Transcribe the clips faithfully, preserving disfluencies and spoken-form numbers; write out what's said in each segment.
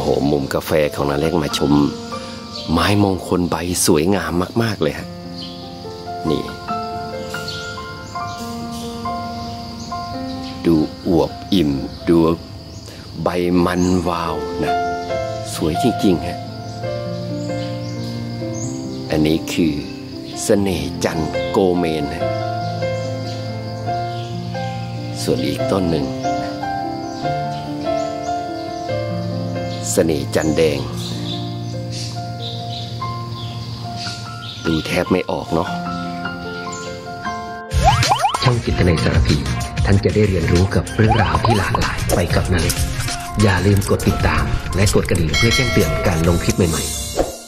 หมุมกาแฟของนาเล็กมาชมไม้มงคลใบสวยงามมากๆเลยฮะนี่ดูอวบอิ่มดูใบมันวาวนะสวยจริงๆฮะอันนี้คือเสน่ห์จันทร์โกเมนนะส่วนอีกต้นหนึ่งเสน่ห์จันทร์แดงดูแทบไม่ออกเนาะช่องจิตในสารพีท่านจะได้เรียนรู้กับเรื่องราวที่หลากหลายไปกับนาเล็กอย่าลืมกดติดตามและกดกระดิ่งเพื่อแจ้งเตือนการลงคลิปใหม่ๆ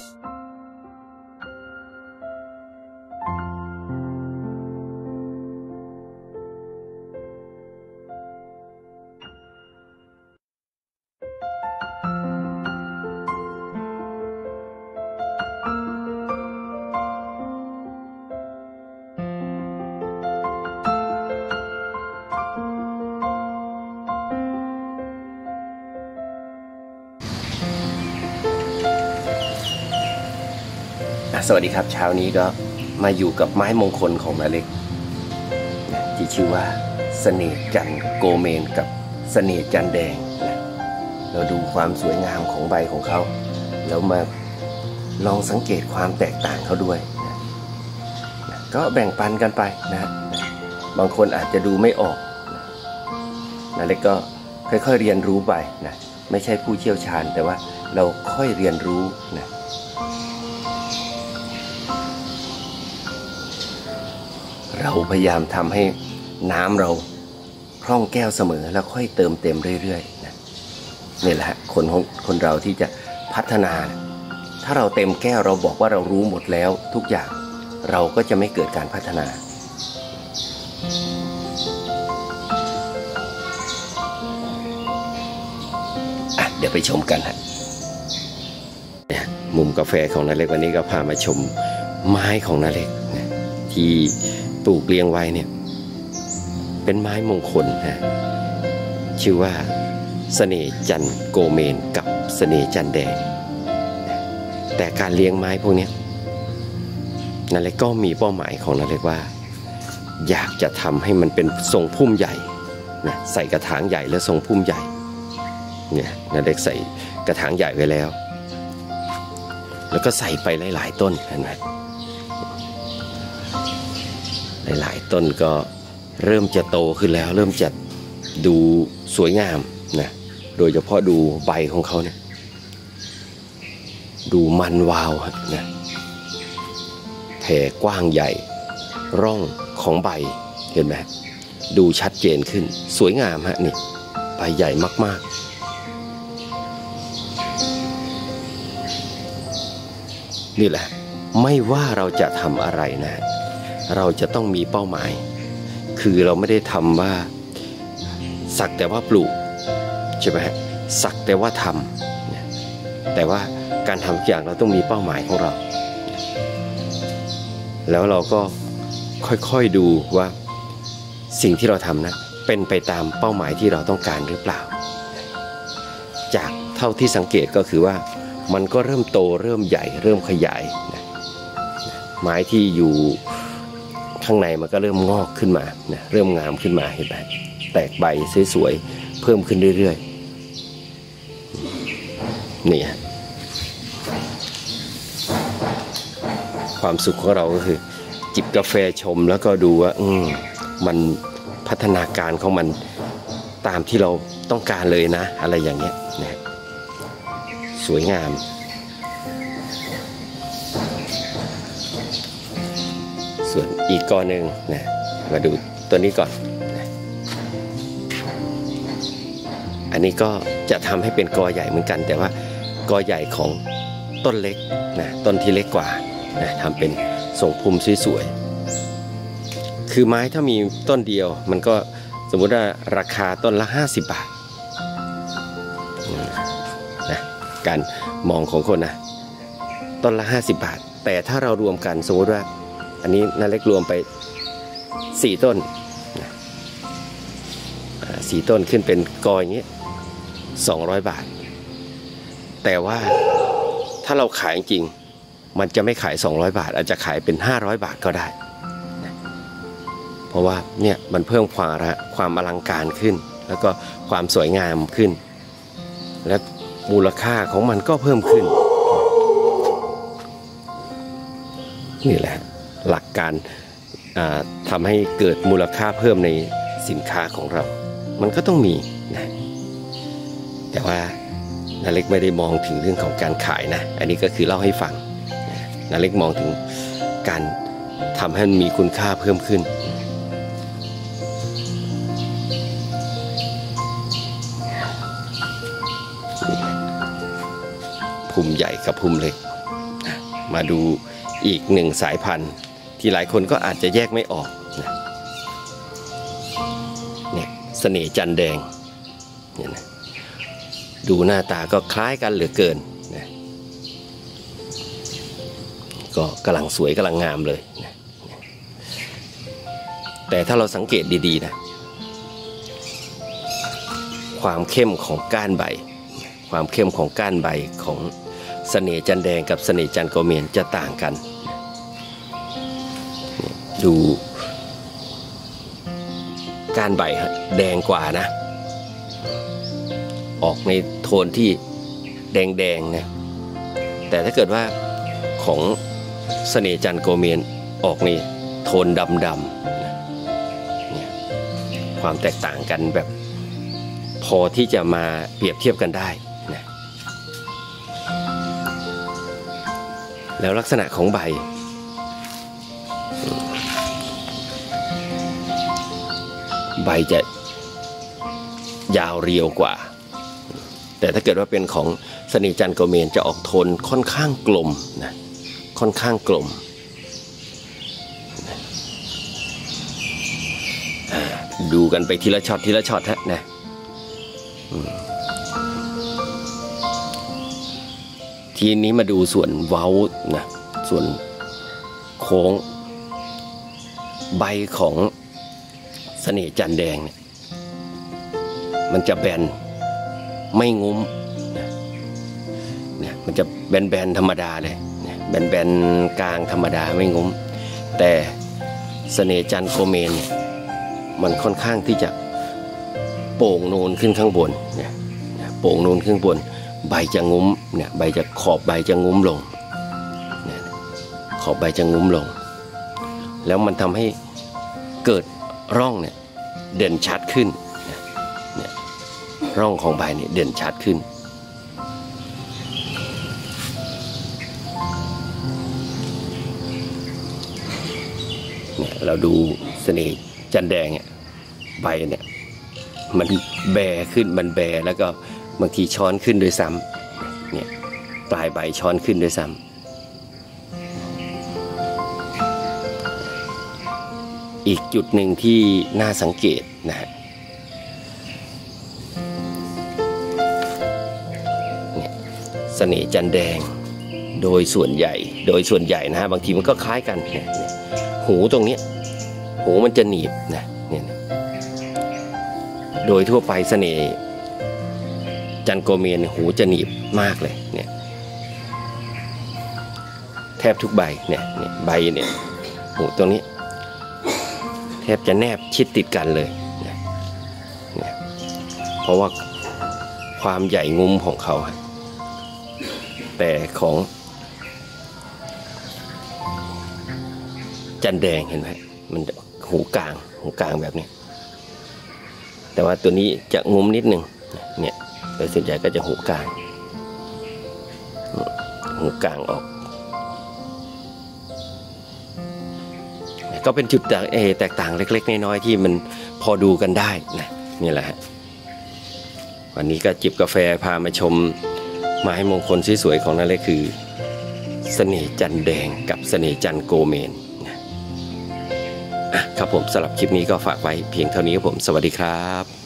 สวัสดีครับเช้านี้ก็มาอยู่กับไม้มงคลของนาเล็กที่ชื่อว่าเสน่ห์จันทร์โกเมนกับเสน่ห์จันทร์แดงนะเราดูความสวยงามของใบของเขาแล้วมาลองสังเกตความแตกต่างเขาด้วยนะก็แบ่งปันกันไปนะบางคนอาจจะดูไม่ออกนาเล็กก็ค่อยๆเรียนรู้ไปนะไม่ใช่ผู้เชี่ยวชาญแต่ว่าเราค่อยเรียนรู้นะเราพยายามทำให้น้ำเราคล่องแก้วเสมอแล้วค่อยเติมเต็มเรื่อยๆนะนี่แหละคนคนเราที่จะพัฒนาถ้าเราเต็มแก้วเราบอกว่าเรารู้หมดแล้วทุกอย่างเราก็จะไม่เกิดการพัฒนาอ่ะเดี๋ยวไปชมกันฮะมุมกาแฟของนาเล็กวันนี้ก็พามาชมไม้ของนาเล็กนะที่ปลูกเลี้ยงไว้เนี่ยเป็นไม้มงคลนะชื่อว่าเสน่ห์จันทร์โกเมนกับเสน่ห์จันทร์แดงนะแต่การเลี้ยงไม้พวกนี้นาเล็กก็มีเป้าหมายของนาเล็กว่าอยากจะทำให้มันเป็นทรงพุ่มใหญ่นะใส่กระถางใหญ่แล้วทรงพุ่มใหญ่เนี่ยนาเล็กใส่กระถางใหญ่ไว้แล้วแล้วก็ใส่ไปหลายๆต้นเห็นไหมหลายต้นก็เริ่มจะโตขึ้นแล้วเริ่มจะดูสวยงามนะโดยเฉพาะดูใบของเขาเนี่ยดูมันวาวนะแผ่กว้างใหญ่ร่องของใบเห็นไหมดูชัดเจนขึ้นสวยงามฮะนี่ใบใหญ่มากๆนี่แหละไม่ว่าเราจะทำอะไรนะเราจะต้องมีเป้าหมายคือเราไม่ได้ทำว่าสักแต่ว่าปลูกใช่ไหมฮะสักแต่ว่าทำแต่ว่าการทำทุกอย่างเราต้องมีเป้าหมายของเราแล้วเราก็ค่อยๆดูว่าสิ่งที่เราทำนะเป็นไปตามเป้าหมายที่เราต้องการหรือเปล่าจากเท่าที่สังเกตก็คือว่ามันก็เริ่มโตเริ่มใหญ่เริ่มขยายนะไม้ที่อยู่ข้างในมันก็เริ่มงอกขึ้นมานะเริ่มงามขึ้นมาเห็นไหมแตกใบสวยๆเพิ่มขึ้นเรื่อยๆนี่ความสุขของเราก็คือจิบกาแฟชมแล้วก็ดูว่าอืมมันพัฒนาการของมันตามที่เราต้องการเลยนะอะไรอย่างเงี้ยนะสวยงามส่วนอีกกอหนึ่งนะมาดูตัวนี้ก่อนนะอันนี้ก็จะทำให้เป็นกอใหญ่เหมือนกันแต่ว่ากอใหญ่ของต้นเล็กนะต้นที่เล็กกว่านะทำเป็นทรงพุ่มสวยๆคือไม้ถ้ามีต้นเดียวมันก็สมมุติว่าราคาต้นละห้าสิบบาทนะการมองของคนนะต้นละห้าสิบบาทแต่ถ้าเรารวมกันสมมติว่าอันนี้นาเล็กรวมไปสี่ต้นสี่ต้นขึ้นเป็นกออย่างนี้สองร้อยบาทแต่ว่าถ้าเราขายจริงมันจะไม่ขายสองร้อยบาทอาจจะขายเป็นห้าร้อยบาทก็ได้นะเพราะว่าเนี่ยมันเพิ่มความความอลังการขึ้นแล้วก็ความสวยงามขึ้นและมูลค่าของมันก็เพิ่มขึ้นนี่แหละหลักการทำให้เกิดมูลค่าเพิ่มในสินค้าของเรามันก็ต้องมีนะแต่ว่านาเล็กไม่ได้มองถึงเรื่องของการขายนะอันนี้ก็คือเล่าให้ฟังนาเล็กมองถึงการทำให้มันมีคุณค่าเพิ่มขึ้นภูมิใหญ่กับภูมิเล็กมาดูอีกหนึ่งสายพันธุ์ที่หลายคนก็อาจจะแยกไม่ออกนะเนี่ยเสน่ห์จันแดงเนี่ยนะดูหน้าตาก็คล้ายกันเหลือเกินนะก็กำลังสวยกำลังงามเลยนะแต่ถ้าเราสังเกตดีๆนะความเข้มของก้านใบความเข้มของก้านใบของเสน่ห์จันแดงกับเสน่ห์จันโกเมนจะต่างกันดูก้านใบแดงกว่านะออกในโทนที่แดงๆนะแต่ถ้าเกิดว่าของเสน่ห์จันโกเมนออกในโทนดำๆนะเนี่ยความแตกต่างกันแบบพอที่จะมาเปรียบเทียบกันได้นะแล้วลักษณะของใบใบจะยาวเรียวกว่าแต่ถ้าเกิดว่าเป็นของเสน่ห์จันโกเมนจะออกโทนค่อนข้างกลมนะค่อนข้างกลมดูกันไปทีละช็อตทีละช็อตฮะนะทีนี้มาดูส่วนเว้านะส่วนโค้งใบของเสน่ห์จันแดงเนี่ยมันจะแบนไม่งุ้มเนี่ยมันจะแบนๆธรรมดาเลยแบนๆกลางธรรมดาไม่งุ้มแต่เสน่ห์จันโกเมนเนี่ยมันค่อนข้างที่จะโป่งโนนขึ้นข้างบนเนี่ยโป่งโนนขึ้นบนใบจะงุ้มเนี่ยใบจะขอบใบจะงุ้มลงเนี่ยขอบใบจะงุ้มลงแล้วมันทำให้เกิดร่องเนี่ยเด่นชัดขึ้นเนี่ยร่องของใบเนี่ยเด่นชัดขึ้นเนี่ยเราดูเสน่ห์จันแดงเนี่ยใบเนี่ยมันแบขึ้นมันแบแล้วก็บางทีช้อนขึ้นด้วยซ้ำเนี่ยปลายใบช้อนขึ้นด้วยซ้ำอีกจุดหนึ่งที่น่าสังเกตนะฮะเนี่ยเสน่ห์จันแดงโดยส่วนใหญ่โดยส่วนใหญ่นะฮะบางทีมันก็คล้ายกันเนี่ยหูตรงนี้หูมันจะหนีบนะเนี่ยโดยทั่วไปเสน่ห์จันโกเมนหูจะหนีบมากเลยเนี่ยแทบทุกใบเนี่ยเนี่ยใบเนี่ยหูตรงนี้แทบจะแนบชิดติดกันเลยเนี่ยเนี่ยเพราะว่าความใหญ่งุ้มของเขาแต่ของจันแดงเห็นไหมมันหูกลางหูกลางแบบนี้แต่ว่าตัวนี้จะงุ้มนิดนึงเนี่ยโดยส่วนใหญ่ก็จะหูกลางหูกลางออกก็เป็นจุดแตกต่างเล็กๆน้อยๆที่มันพอดูกันได้นะนี่แหละฮะวันนี้ก็จิบกาแฟพามาชมไม้มงคลสวยๆของนั่นเลยคือเสน่ห์จันแดงกับเสน่ห์จันโกเมนครับผมสำหรับคลิปนี้ก็ฝากไว้เพียงเท่านี้ครับผมสวัสดีครับ